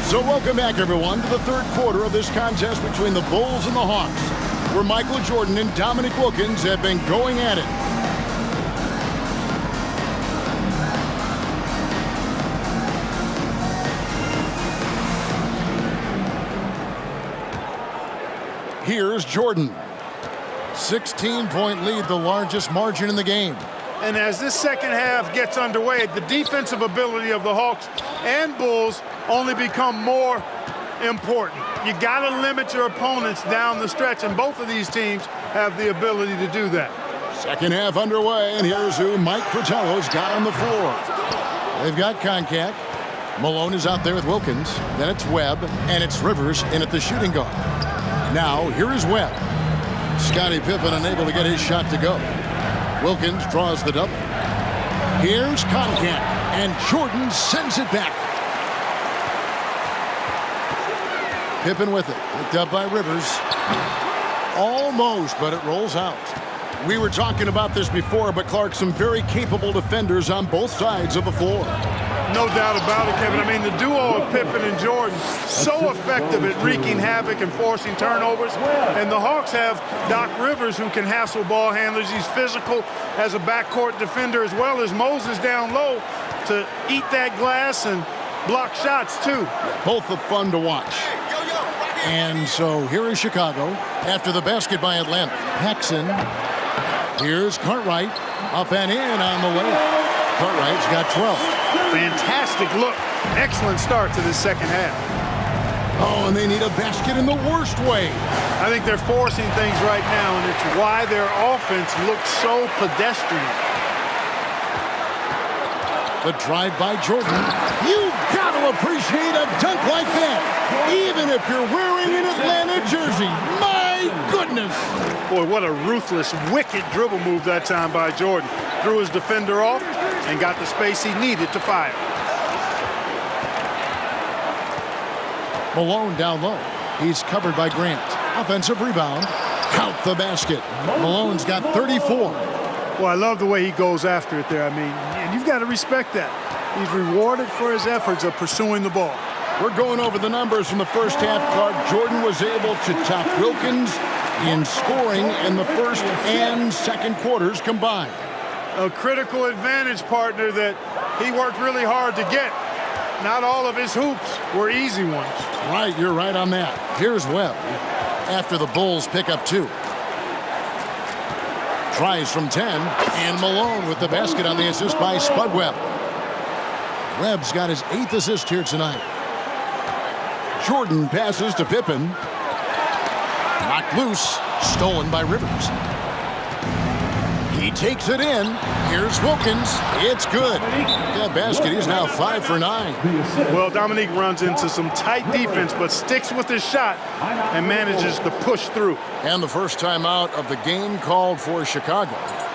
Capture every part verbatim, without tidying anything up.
So welcome back, everyone, to the third quarter of this contest between the Bulls and the Hawks, where Michael Jordan and Dominique Wilkins have been going at it. Here's Jordan. sixteen point lead, the largest margin in the game. And as this second half gets underway, the defensive ability of the Hawks and Bulls only become more important. You got to limit your opponents down the stretch, and both of these teams have the ability to do that. Second half underway, and here's who Mike Fratello's got on the floor. They've got Nique. Malone is out there with Wilkins. Then it's Webb, and it's Rivers in at the shooting guard. Now, here is Webb. Scottie Pippen unable to get his shot to go. Wilkins draws the double. Here's Nique, and Jordan sends it back. Pippen with it. Picked up by Rivers. Almost, but it rolls out. We were talking about this before, but Clark, some very capable defenders on both sides of the floor. No doubt about it, Kevin. I mean, the duo of Pippen and Jordan, so effective at wreaking havoc and forcing turnovers. And the Hawks have Doc Rivers, who can hassle ball handlers. He's physical as a backcourt defender, as well as Moses down low to eat that glass and block shots, too. Both are fun to watch. And so here is Chicago after the basket by Atlanta. Paxson. Here's Cartwright. Up and in on the layup. Cartwright's got twelve. Fantastic look. Excellent start to this second half. Oh, and they need a basket in the worst way. I think they're forcing things right now, and it's why their offense looks so pedestrian. The drive by Jordan. You've got to appreciate a dunk like that, even if you're wearing an Atlanta jersey. My goodness. Boy, what a ruthless, wicked dribble move that time by Jordan. Threw his defender off and got the space he needed to fire. Malone down low. He's covered by Grant. Offensive rebound. Count the basket. Malone's got thirty-four. Well, I love the way he goes after it there. I mean, and you've got to respect that. He's rewarded for his efforts of pursuing the ball. We're going over the numbers from the first half. Clark, Jordan was able to top Wilkins in scoring in the first and second quarters combined. A critical advantage, partner, that he worked really hard to get. Not all of his hoops were easy ones. Right, you're right on that. Here's Webb after the Bulls pick up two. Tries from ten, and Malone with the basket on the assist by Spud Webb. Webb's got his eighth assist here tonight. Jordan passes to Pippen. Knocked loose, stolen by Rivers. He takes it in. Here's Wilkins. It's good. That basket, he's now five for nine. Well, Dominique runs into some tight defense, but sticks with his shot and manages to push through. And the first timeout of the game called for Chicago.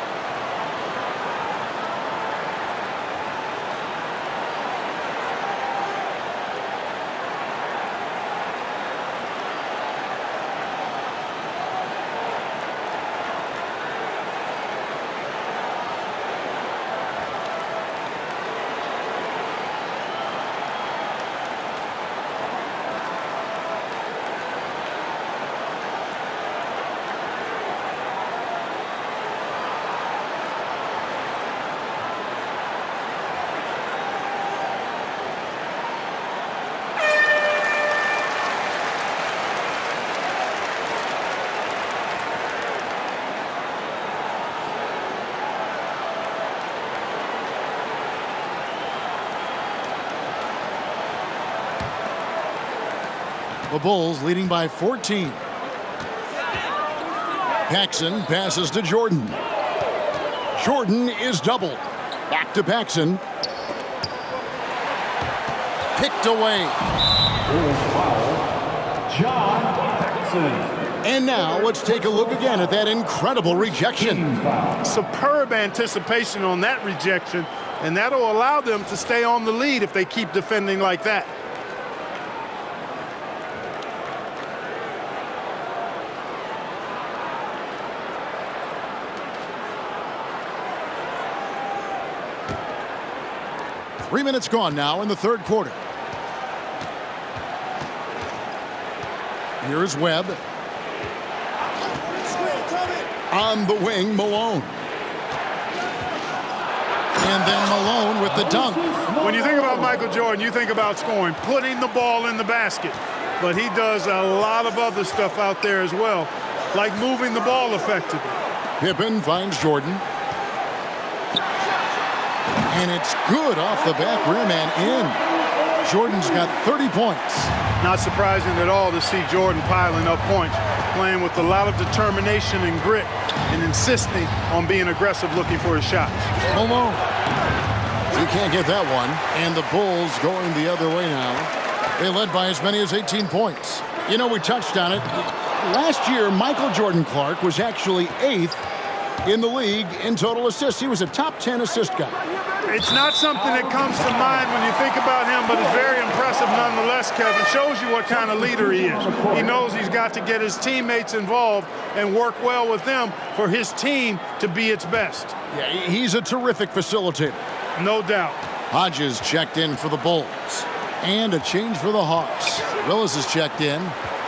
The Bulls leading by fourteen. Paxson passes to Jordan. Jordan is doubled. Back to Paxson. Picked away. John Paxson. And now let's take a look again at that incredible rejection. Superb anticipation on that rejection, and that'll allow them to stay on the lead if they keep defending like that. Three minutes gone now in the third quarter. Here's Webb. On the wing, Malone. And then Malone with the dunk. When you think about Michael Jordan, you think about scoring, putting the ball in the basket. But he does a lot of other stuff out there as well, like moving the ball effectively. Pippen finds Jordan. And it's good off the back rim and in. Jordan's got thirty points. Not surprising at all to see Jordan piling up points, playing with a lot of determination and grit and insisting on being aggressive looking for his shots. Malone. He can't get that one. And the Bulls going the other way now. They led by as many as eighteen points. You know, we touched on it. Last year, Michael Jordan Clark was actually eighth in the league in total assists. He was a top ten assist guy. It's not something that comes to mind when you think about him, but it's very impressive nonetheless, Kevin. Shows you what kind of leader he is. He knows he's got to get his teammates involved and work well with them for his team to be its best. Yeah, he's a terrific facilitator. No doubt. Hodges checked in for the Bulls. And a change for the Hawks. Willis is checked in.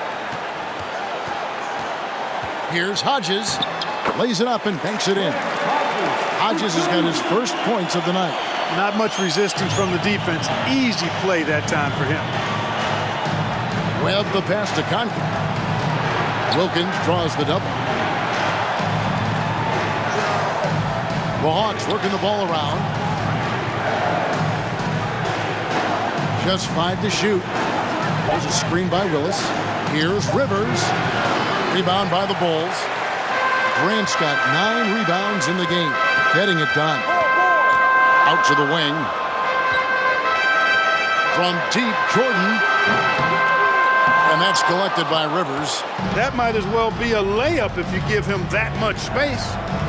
Here's Hodges. Lays it up and banks it in. Hodges has got his first points of the night. Not much resistance from the defense. Easy play that time for him. Webb the pass to Conklin. Wilkins draws the double. The Hawks working the ball around. Just five to shoot. There's a screen by Willis. Here's Rivers. Rebound by the Bulls. Grant's got nine rebounds in the game. Getting it done. Out to the wing. From deep, Jordan. And that's collected by Rivers. That might as well be a layup if you give him that much space.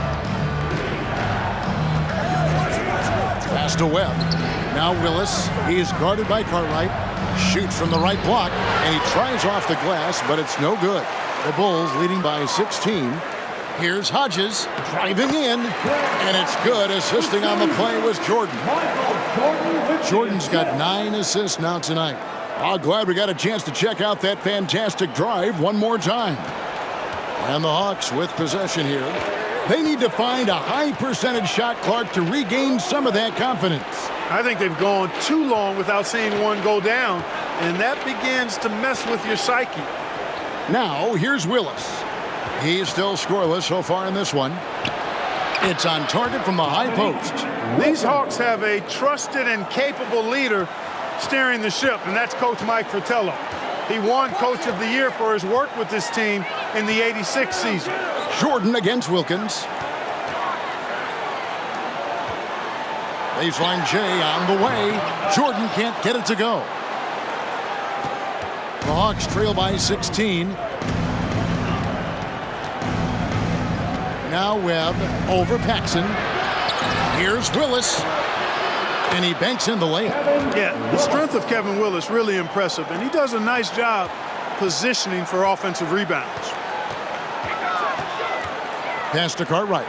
Pass to Webb. Now Willis. He is guarded by Cartwright. Shoots from the right block. And he tries off the glass, but it's no good. The Bulls leading by sixteen. Here's Hodges driving in, and it's good. Assisting on the play was Jordan. Jordan's got nine assists now tonight. I'm glad we got a chance to check out that fantastic drive one more time. And the Hawks with possession here. They need to find a high percentage shot, Clark, to regain some of that confidence. I think they've gone too long without seeing one go down, and that begins to mess with your psyche. Now, here's Willis. He's still scoreless so far in this one. It's on target from the high post. These Hawks have a trusted and capable leader steering the ship, and that's Coach Mike Fratello. He won Coach of the Year for his work with this team in the eighty-six season. Jordan against Wilkins. Baseline J on the way. Jordan can't get it to go. The Hawks trail by sixteen. Now Webb over Paxson. Here's Willis. And he banks in the layup. Yeah, the strength of Kevin Willis really impressive, and he does a nice job positioning for offensive rebounds. Pass to Cartwright.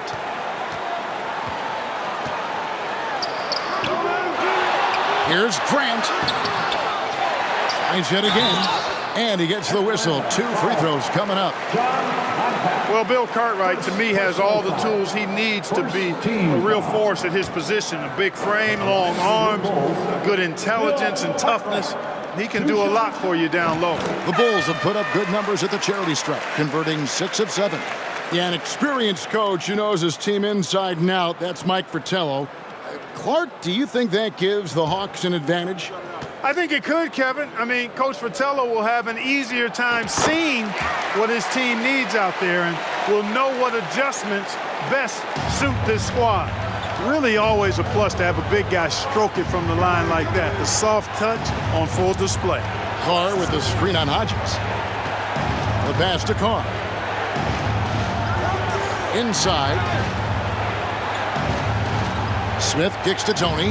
Here's Grant. Tries it again. And he gets the whistle. Two free throws coming up. Well, Bill Cartwright, to me, has all the tools he needs to be a real force at his position. A big frame, long arms, good intelligence and toughness. He can do a lot for you down low. The Bulls have put up good numbers at the charity stripe, converting six of seven. Yeah, an experienced coach who knows his team inside and out. That's Mike Fratello. Clark, do you think that gives the Hawks an advantage? I think it could, Kevin. I mean, Coach Fratello will have an easier time seeing what his team needs out there and will know what adjustments best suit this squad. Really always a plus to have a big guy stroke it from the line like that. The soft touch on full display. Carr with the screen on Hodges. The pass to Carr. Inside. Smith kicks to Tony.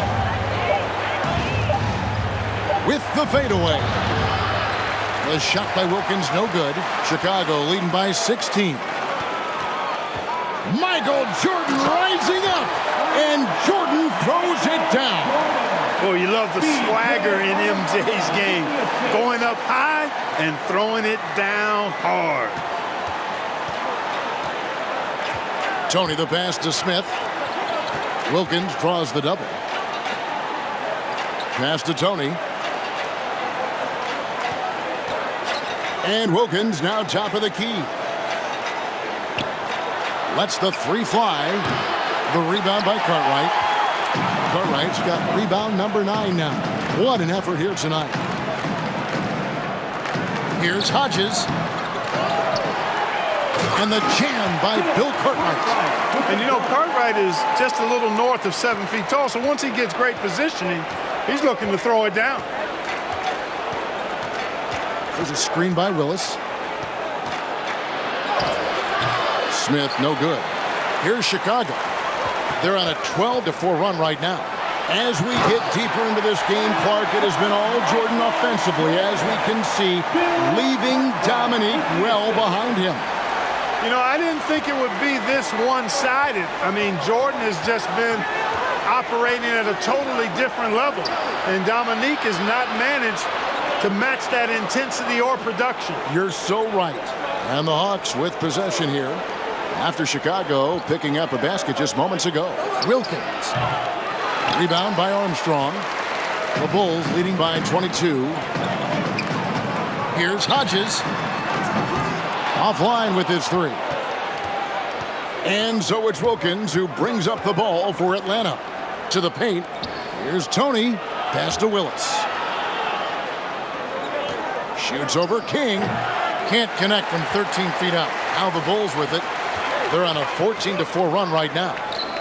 With the fadeaway. The shot by Wilkins, no good. Chicago leading by sixteen. Michael Jordan rising up, and Jordan throws it down. Oh, you love the swagger in M J's game. Going up high and throwing it down hard. Tony the pass to Smith. Wilkins draws the double. Pass to Tony. And Wilkins now top of the key. Lets the three fly. The rebound by Cartwright. Cartwright's got rebound number nine now. What an effort here tonight. Here's Hodges. And the jam by Bill Cartwright. And you know, Cartwright is just a little north of seven feet tall, so once he gets great positioning, he's looking to throw it down. There's a screen by Willis. Smith, no good. Here's Chicago. They're on a twelve to four run right now. As we get deeper into this game, Clark, it has been all Jordan offensively, as we can see, leaving Dominique well behind him. You know, I didn't think it would be this one-sided. I mean, Jordan has just been operating at a totally different level, and Dominique has not managed to match that intensity or production. You're so right. And the Hawks with possession here after Chicago picking up a basket just moments ago. Wilkins. Rebound by Armstrong. The Bulls leading by twenty-two. Here's Hodges. Offline with his three. And so it's Wilkins who brings up the ball for Atlanta. To the paint. Here's Tony. Pass to Willis. Shoots over King. Can't connect from thirteen feet out. Now the Bulls with it. They're on a fourteen to four run right now.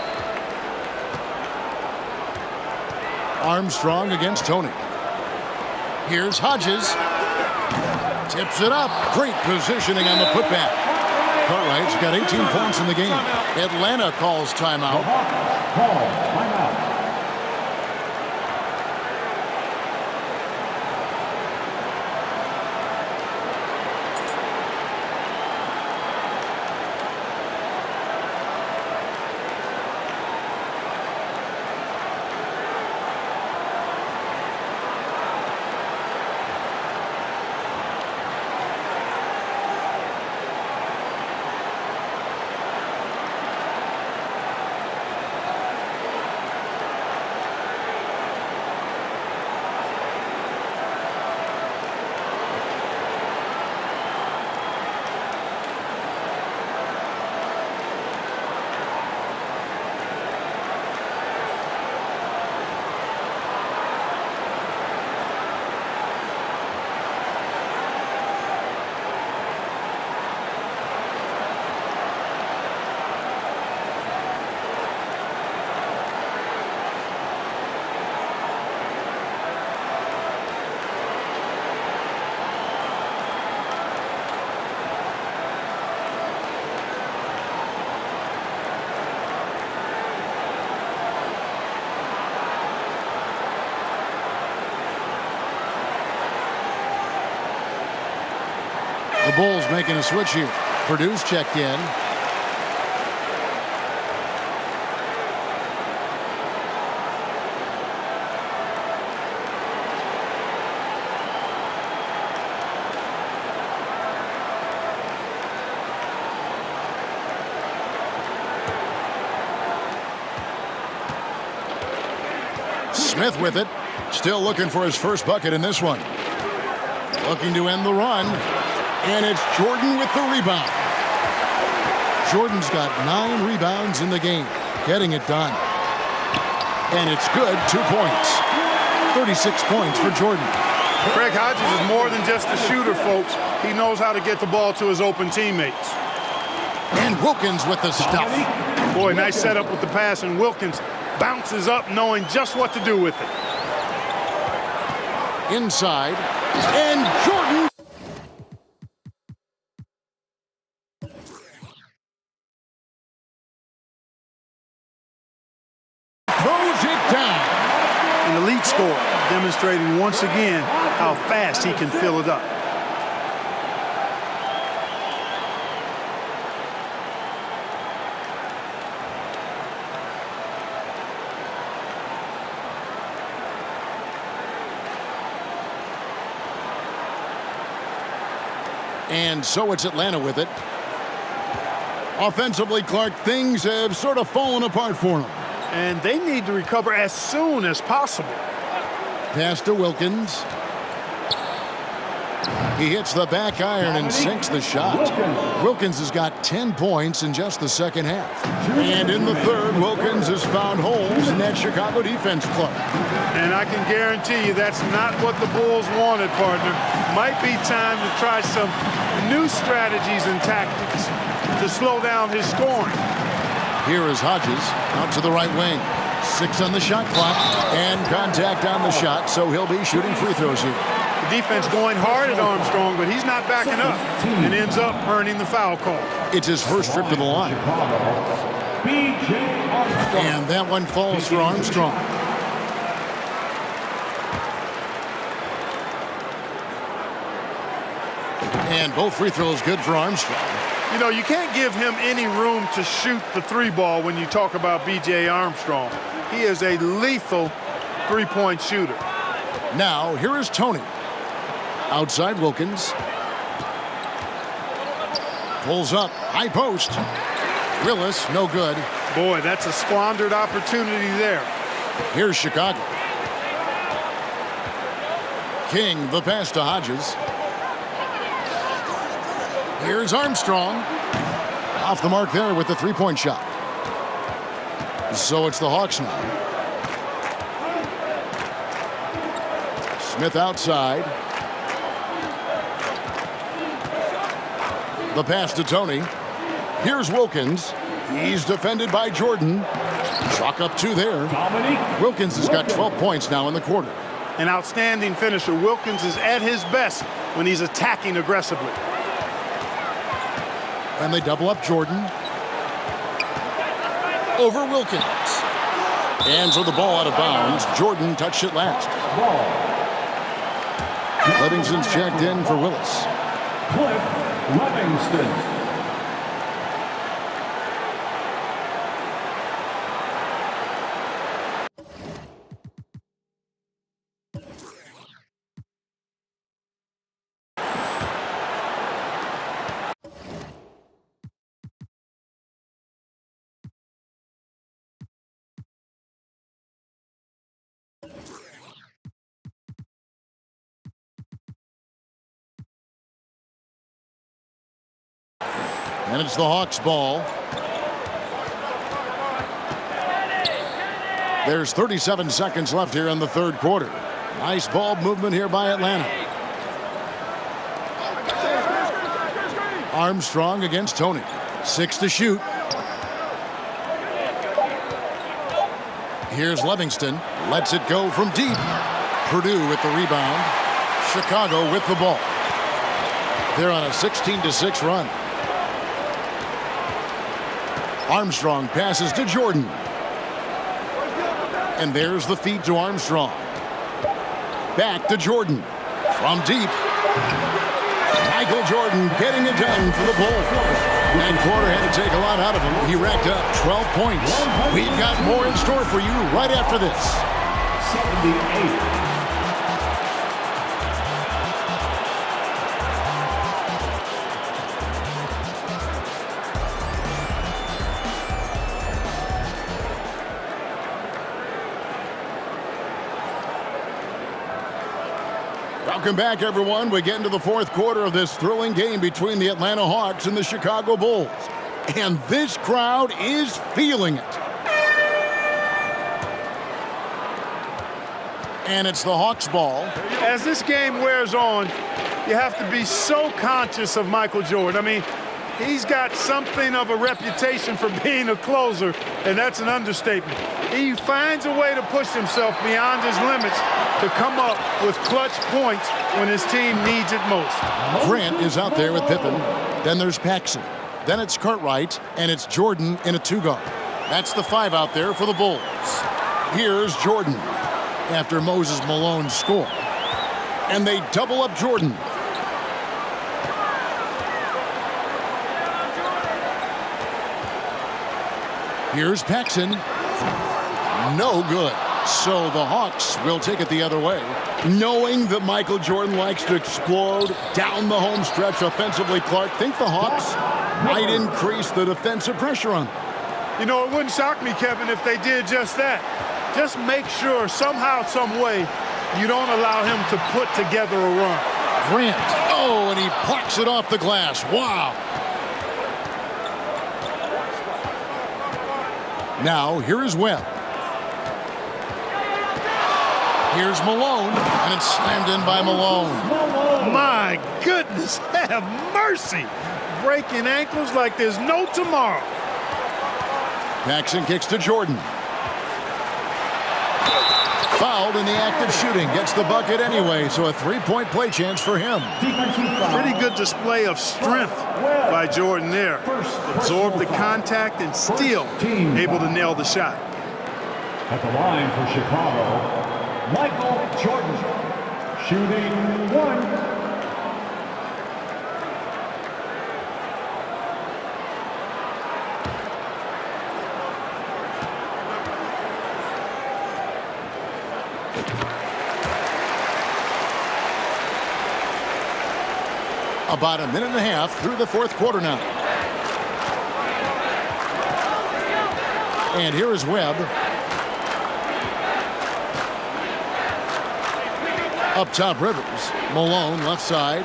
Armstrong against Tony. Here's Hodges. Tips it up. Great positioning on the putback. Cartwright's got eighteen points in the game. Atlanta calls timeout. Call timeout. The Bulls making a switch here. Purdue's checked in. Smith with it. Still looking for his first bucket in this one. Looking to end the run. And it's Jordan with the rebound. Jordan's got nine rebounds in the game. Getting it done. And it's good. Two points. thirty-six points for Jordan. Craig Hodges is more than just a shooter, folks. He knows how to get the ball to his open teammates. And Wilkins with the stuff. Boy, nice setup with the pass, and Wilkins bounces up knowing just what to do with it. Inside. And Jordan. Throws it down. An elite scorer, demonstrating once again how fast he can fill it up. And so it's Atlanta with it. Offensively, Clark, things have sort of fallen apart for them. And they need to recover as soon as possible. Pass to Wilkins. He hits the back iron and sinks the shot. Wilkins has got ten points in just the second half. And in the third, Wilkins has found holes in that Chicago defense, Clark. And I can guarantee you that's not what the Bulls wanted, partner. Might be time to try some new strategies and tactics to slow down his scoring. Here is Hodges out to the right wing. Six on the shot clock and contact on the shot, so he'll be shooting free throws here. The defense going hard at Armstrong, but he's not backing up and ends up earning the foul call. It's his first trip to the line. And that one falls for Armstrong. And both free throws good for Armstrong. You know, you can't give him any room to shoot the three ball when you talk about B J Armstrong. He is a lethal three-point shooter. Now, here is Tony. Outside Wilkins. Pulls up. High post. Willis, no good. Boy, that's a squandered opportunity there. Here's Chicago. King, the pass to Hodges. Here's Armstrong. Off the mark there with the three-point shot. So it's the Hawks now. Smith outside. The pass to Tony. Here's Wilkins. He's defended by Jordan. Chalk up two there. Wilkins has got twelve points now in the quarter. An outstanding finisher. Wilkins is at his best when he's attacking aggressively. And they double up Jordan. Over Wilkins. And so the ball out of bounds. Jordan touched it last. Livingston's checked in for Willis. Cliff Livingston. And it's the Hawks' ball. There's thirty-seven seconds left here in the third quarter. Nice ball movement here by Atlanta. Armstrong against Tony. Six to shoot. Here's Livingston. Lets it go from deep. Purdue with the rebound. Chicago with the ball. They're on a sixteen to six run. Armstrong passes to Jordan. And there's the feed to Armstrong. Back to Jordan. From deep. Michael Jordan getting it done for the Bulls. And quarter had to take a lot out of him. He racked up twelve points. We've got more in store for you right after this. seventy-eight. Welcome back, everyone. We get into the fourth quarter of this thrilling game between the Atlanta Hawks and the Chicago Bulls. And this crowd is feeling it. And it's the Hawks' ball. As this game wears on, you have to be so conscious of Michael Jordan. I mean, he's got something of a reputation for being a closer, and that's an understatement. He finds a way to push himself beyond his limits to come up with clutch points when his team needs it most. Grant is out there with Pippen. Then there's Paxson. Then it's Cartwright, and it's Jordan in a two-guard. That's the five out there for the Bulls. Here's Jordan after Moses Malone's score. And they double up Jordan. Here's Paxson. No good. So the Hawks will take it the other way, knowing that Michael Jordan likes to explode down the home stretch offensively. Clark, think the Hawks might increase the defensive pressure on them. You know, it wouldn't shock me, Kevin, if they did just that. Just make sure somehow, some way, you don't allow him to put together a run. Grant. Oh, and he plucks it off the glass. Wow. Now, here is Webb. Here's Malone, and it's slammed in by Malone. My goodness, have mercy. Breaking ankles like there's no tomorrow. Paxson kicks to Jordan. Fouled in the act of shooting. Gets the bucket anyway, so a three-point play chance for him. Pretty good display of strength by Jordan there. Absorbed the contact and still able to nail the shot. At the line for Chicago, Michael Jordan, shooting one. About a minute and a half through the fourth quarter now. And here is Webb. Up top, Rivers. Malone, left side.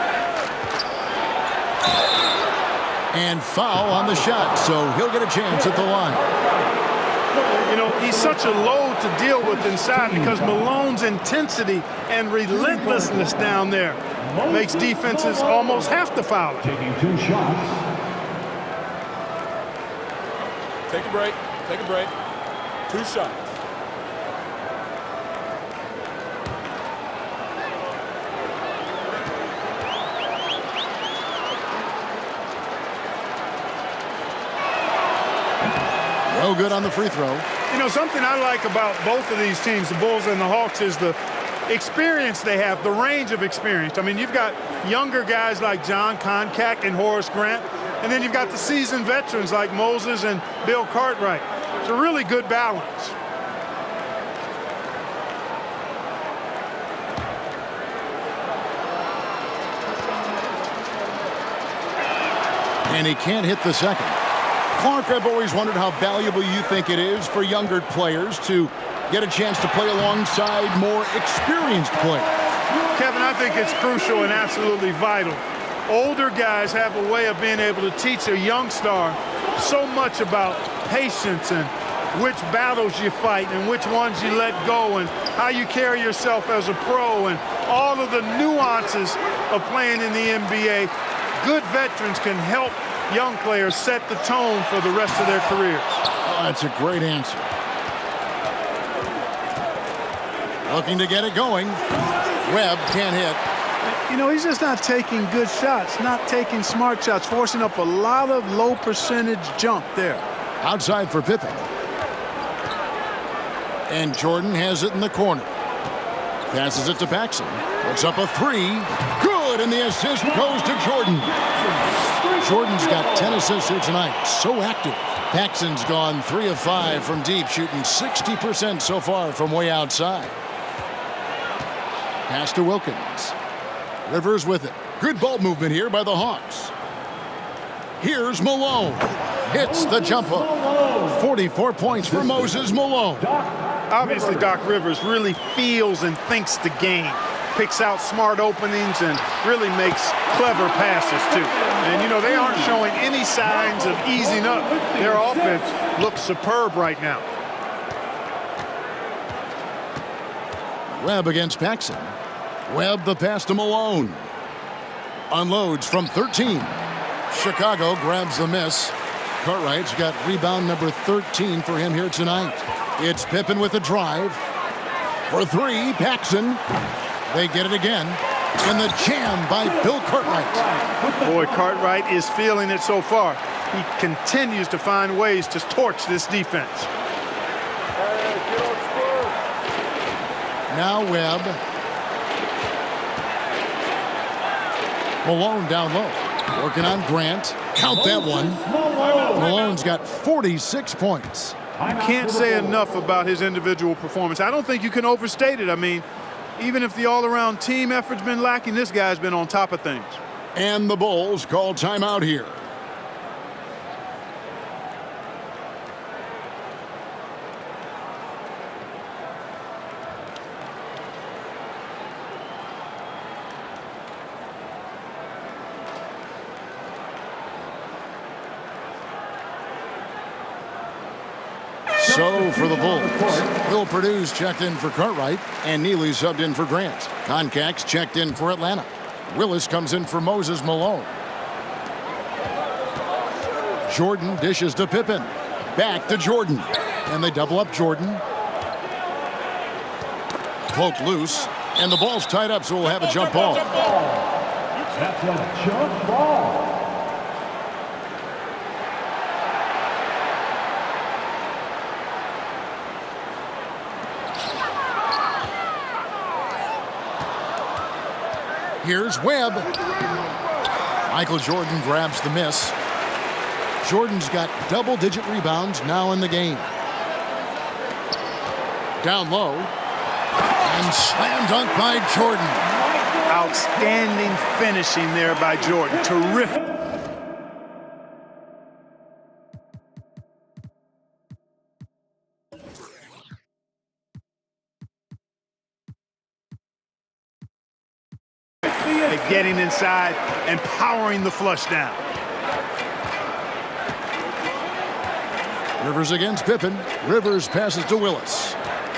And foul on the shot, so he'll get a chance at the line. You know, he's such a load to deal with inside because Malone's intensity and relentlessness down there makes defenses almost have to foul. Taking two shots. Take a break. Take a break. Two shots. No good on the free throw. You know, something I like about both of these teams, the Bulls and the Hawks, is the experience they have, the range of experience. I mean, you've got younger guys like John Concack and Horace Grant, and then you've got the seasoned veterans like Moses and Bill Cartwright. It's a really good balance. And he can't hit the second. Clark, I've always wondered how valuable you think it is for younger players to get a chance to play alongside more experienced players. Kevin, I think it's crucial and absolutely vital. Older guys have a way of being able to teach a young star so much about patience and which battles you fight and which ones you let go and how you carry yourself as a pro and all of the nuances of playing in the N B A. Good veterans can help young players set the tone for the rest of their careers. Oh, that's a great answer. Looking to get it going. Webb can't hit. You know, he's just not taking good shots, not taking smart shots, forcing up a lot of low percentage jump there. Outside for Pippen. And Jordan has it in the corner. Passes it to Paxson. Puts up a three. Good, and the assist goes to Jordan. Jordan's got ten assists here tonight. So active. Paxson's gone three of five from deep, shooting sixty percent so far from way outside. Pass to Wilkins. Rivers with it. Good ball movement here by the Hawks. Here's Malone. Hits the jumper. forty-four points for Moses Malone. Obviously, Doc Rivers really feels and thinks the game. Picks out smart openings and really makes clever passes, too. And, you know, they aren't showing any signs of easing up. Their offense looks superb right now. Webb against Paxson. Webb the pass to Malone. Unloads from thirteen. Chicago grabs the miss. Cartwright's got rebound number thirteen for him here tonight. It's Pippen with a drive. For three, Paxson. They get it again. And the jam by Bill Cartwright. Boy, Cartwright is feeling it so far. He continues to find ways to torch this defense. Now Webb. Malone down low. Working on Grant. Count that one. Malone's got forty-six points. You can't say enough about his individual performance. I don't think you can overstate it. I mean, even if the all-around team effort's been lacking, this guy's been on top of things. And the Bulls call timeout here. So for the Bulls, Will Perdue's checked in for Cartwright, and Neely subbed in for Grant. Concac's checked in for Atlanta. Willis comes in for Moses Malone. Jordan dishes to Pippen. Back to Jordan. And they double up Jordan. Poked loose. And the ball's tied up, so we'll have a jump ball. That's a jump ball. Here's Webb. Michael Jordan grabs the miss. Jordan's got double-digit rebounds now in the game. Down low. And slam dunk by Jordan. Outstanding finishing there by Jordan. Terrific. Getting inside and powering the flush down. Rivers against Pippen. Rivers passes to Willis.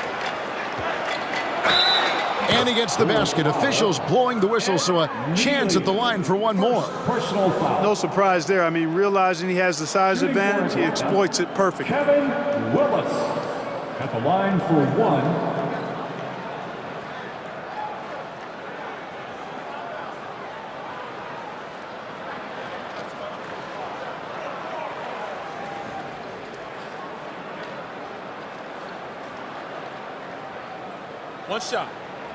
And he gets the basket. Officials blowing the whistle, so a chance at the line for one more. Personal foul. No surprise there. I mean, realizing he has the size advantage, he exploits it perfectly. Kevin Willis at the line for one. One shot.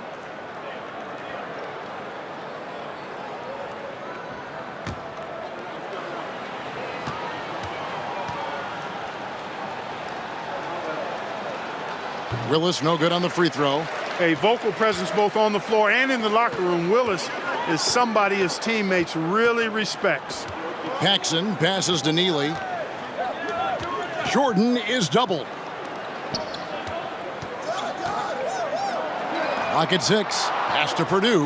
Willis no good on the free throw. A vocal presence both on the floor and in the locker room. Willis is somebody his teammates really respects. Paxson passes to Neely. Jordan is doubled. Pocket six. Pass to Perdue.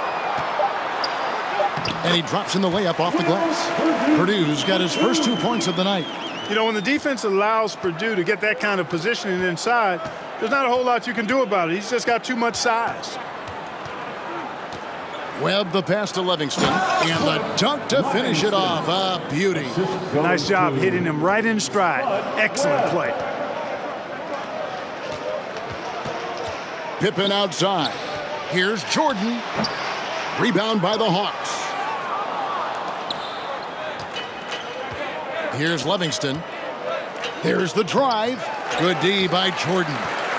And he drops in the layup off the glass. Purdue's got his first two points of the night. You know, when the defense allows Perdue to get that kind of positioning inside, there's not a whole lot you can do about it. He's just got too much size. Webb the pass to Livingston. And the dunk to finish it off. A beauty. Nice job hitting him right in stride. Excellent play. Pippen outside. Here's Jordan. Rebound by the Hawks. Here's Livingston. There's the drive. Good D by Jordan.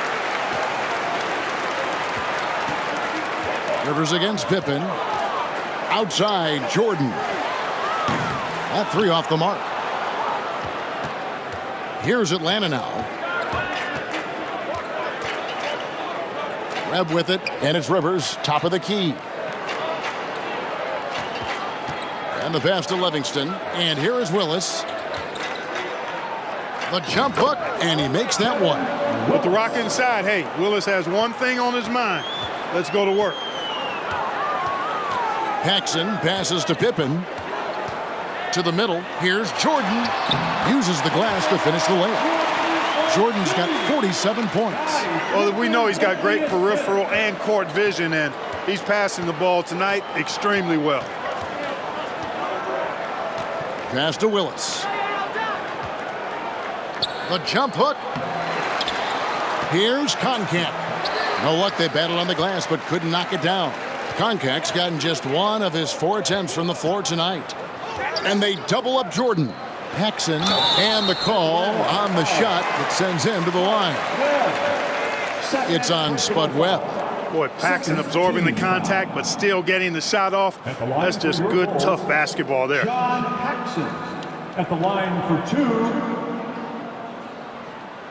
Rivers against Pippen. Outside, Jordan. That three off the mark. Here's Atlanta now. Webb with it, and it's Rivers, top of the key. And the pass to Livingston, and here is Willis. The jump hook, and he makes that one. With the rock inside, hey, Willis has one thing on his mind. Let's go to work. Paxson passes to Pippen. To the middle, here's Jordan. Uses the glass to finish the layup. Jordan's got forty-seven points. Well, we know he's got great peripheral and court vision, and he's passing the ball tonight extremely well. Pass to Willis. The jump hook. Here's Concac's. No luck, they battled on the glass, but couldn't knock it down. Concac's gotten just one of his four attempts from the floor tonight. And they double up Jordan. Paxson, and the call on the shot that sends him to the line. It's on Spud Webb. Boy, Paxson absorbing the contact, but still getting the shot off. That's just good, tough basketball there. John Paxson at the line for two.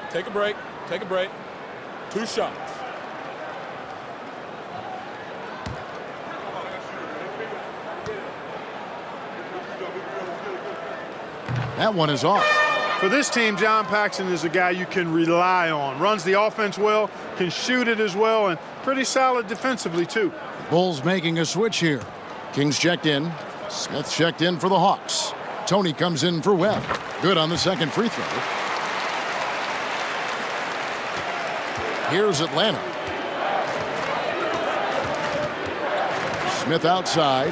Take a break. Take a break. Two shots. That one is off. For this team, John Paxson is a guy you can rely on. Runs the offense well, can shoot it as well, and pretty solid defensively, too. Bulls making a switch here. Kings checked in. Smith checked in for the Hawks. Tony comes in for Webb. Good on the second free throw. Here's Atlanta. Smith outside.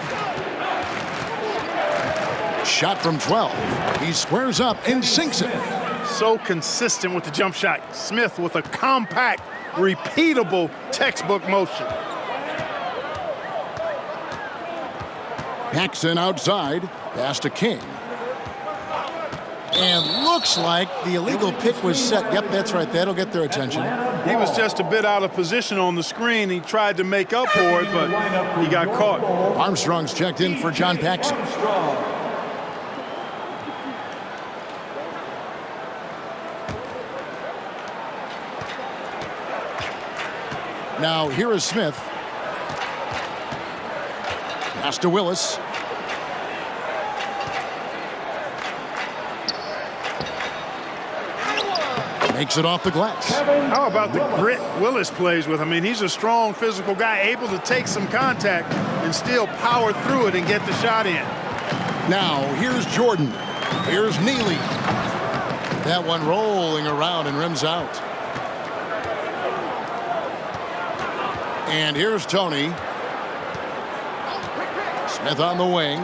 Shot from twelve. He squares up and sinks it. So consistent with the jump shot. Smith with a compact, repeatable textbook motion. Paxson outside. Pass to King. And looks like the illegal pick was set. Yep, that's right. That'll get their attention. He was just a bit out of position on the screen. He tried to make up for it, but he got caught. Armstrong's checked in for John Paxson. Now here is Smith. Pass to Willis. Makes it off the glass. How about the grit Willis plays with? I mean, he's a strong physical guy, able to take some contact and still power through it and get the shot in. Now here's Jordan. Here's Nique. That one rolling around and rims out. And here's Tony. Smith on the wing.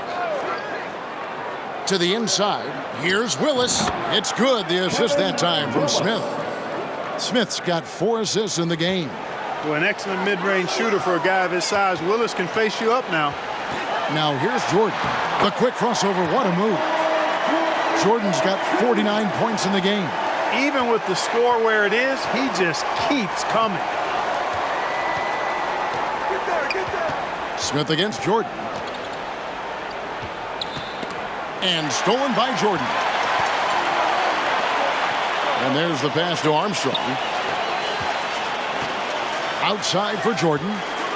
To the inside. Here's Willis. It's good. The assist that time from Smith. Smith's got four assists in the game. Well, an excellent mid-range shooter for a guy of his size. Willis can face you up now. Now here's Jordan. The quick crossover. What a move. Jordan's got forty-nine points in the game. Even with the score where it is, he just keeps coming. Smith against Jordan. And stolen by Jordan. And there's the pass to Armstrong. Outside for Jordan.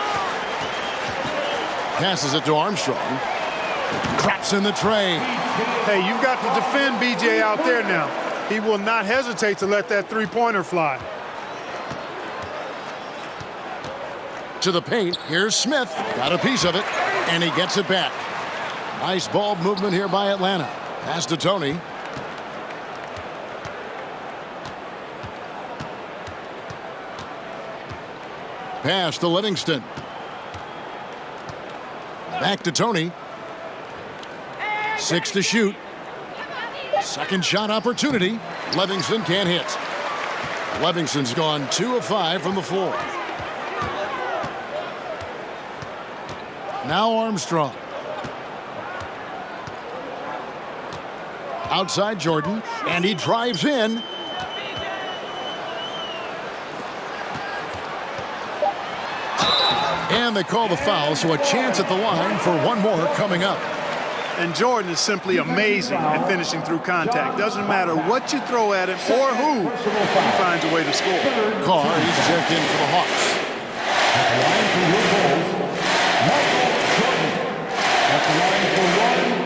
Passes it to Armstrong. Drops in the tray. Hey, you've got to defend B J out there now. He will not hesitate to let that three-pointer fly. To the paint. Here's Smith. Got a piece of it. And he gets it back. Nice ball movement here by Atlanta. Pass to Tony. Pass to Livingston. Back to Tony. Six to shoot. Second shot opportunity. Livingston can't hit. Livingston's gone two of five from the floor. Now Armstrong. Outside Jordan, and he drives in. And they call the foul, so a chance at the line for one more coming up. And Jordan is simply amazing at finishing through contact. Doesn't matter what you throw at him or who, he finds a way to score. Carr, he's checked in for the Hawks. At the line for your Bulls, Mike Fratello. At the line for one.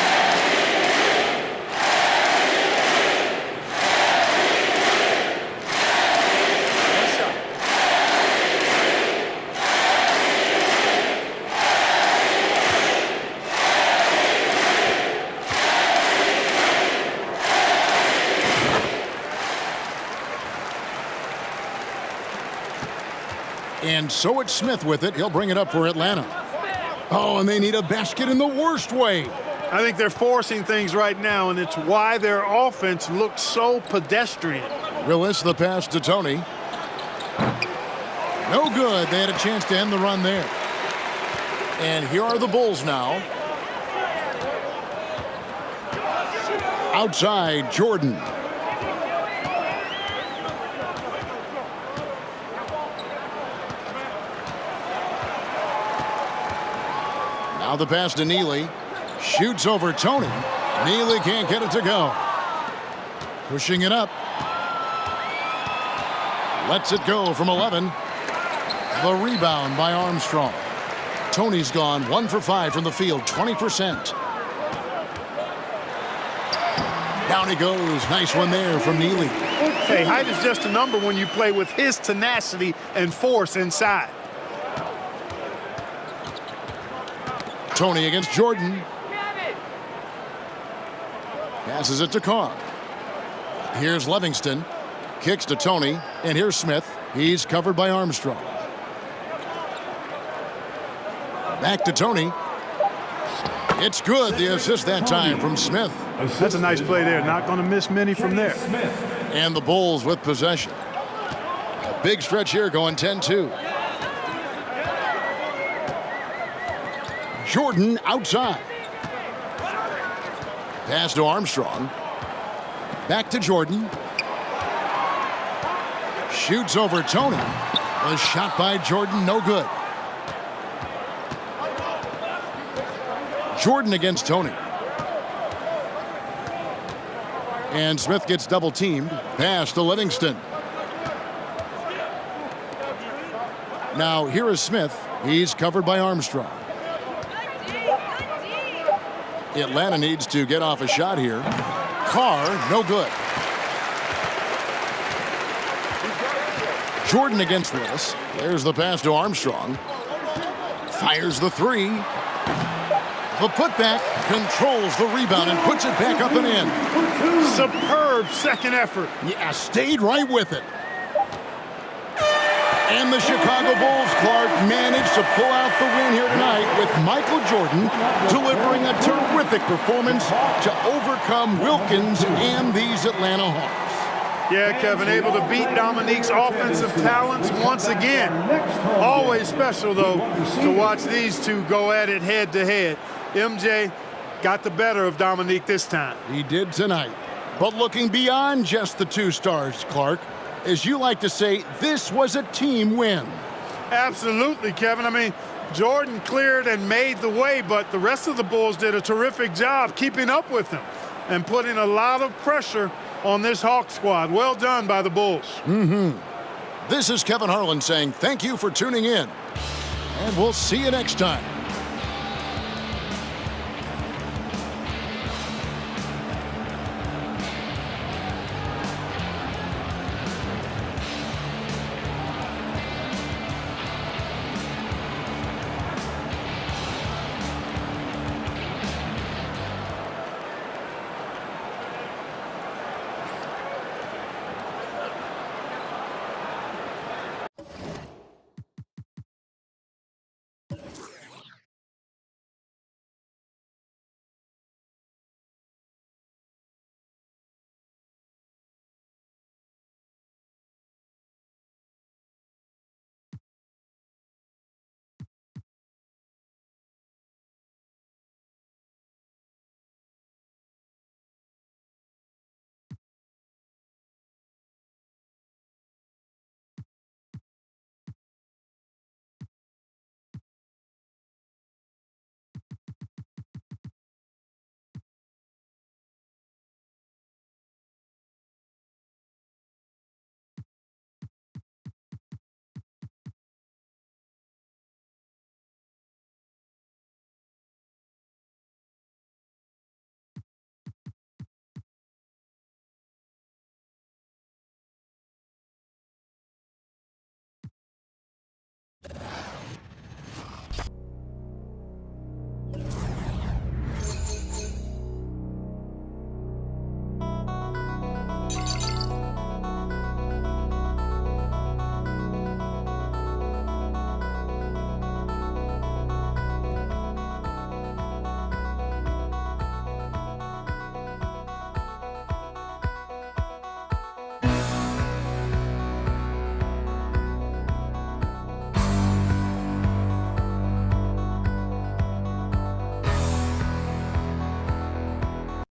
And so it's Smith with it. He'll bring it up for Atlanta. Oh, and they need a basket in the worst way. I think they're forcing things right now, and it's why their offense looks so pedestrian. Willis, the pass to Tony. No good. They had a chance to end the run there. And here are the Bulls now. Outside, Jordan. Now the pass to Nique. Shoots over Tony. Nique can't get it to go. Pushing it up. Lets it go from eleven. The rebound by Armstrong. Tony's gone one for five from the field, twenty percent. Down he goes. Nice one there from Nique. Hey, height is just a number when you play with his tenacity and force inside. Tony against Jordan. Passes it to Carr. Here's Livingston. Kicks to Tony. And here's Smith. He's covered by Armstrong. Back to Tony. It's good. The assist that time from Smith. That's a nice play there. Not going to miss many from there. And the Bulls with possession. A big stretch here going ten two. Jordan outside. Pass to Armstrong. Back to Jordan. Shoots over Tony. A shot by Jordan, no good. Jordan against Tony. And Smith gets double teamed. Pass to Livingston. Now here is Smith. He's covered by Armstrong. Atlanta needs to get off a shot here. Carr, no good. Jordan against Willis. There's the pass to Armstrong. Fires the three. The putback, controls the rebound and puts it back up and in. Superb second effort. Yeah, stayed right with it. And the Chicago Bulls, Clark, managed to pull out the win here tonight with Michael Jordan delivering a terrific performance to overcome Wilkins and these Atlanta Hawks. Yeah, Kevin, able to beat Dominique's offensive talents once again. Always special, though, to watch these two go at it head to head. M J got the better of Dominique this time. He did tonight. But looking beyond just the two stars, Clark, as you like to say, this was a team win. Absolutely, Kevin. I mean, Jordan cleared and made the way, but the rest of the Bulls did a terrific job keeping up with them and putting a lot of pressure on this Hawk squad. Well done by the Bulls. Mm-hmm. This is Kevin Harlan saying thank you for tuning in, and we'll see you next time.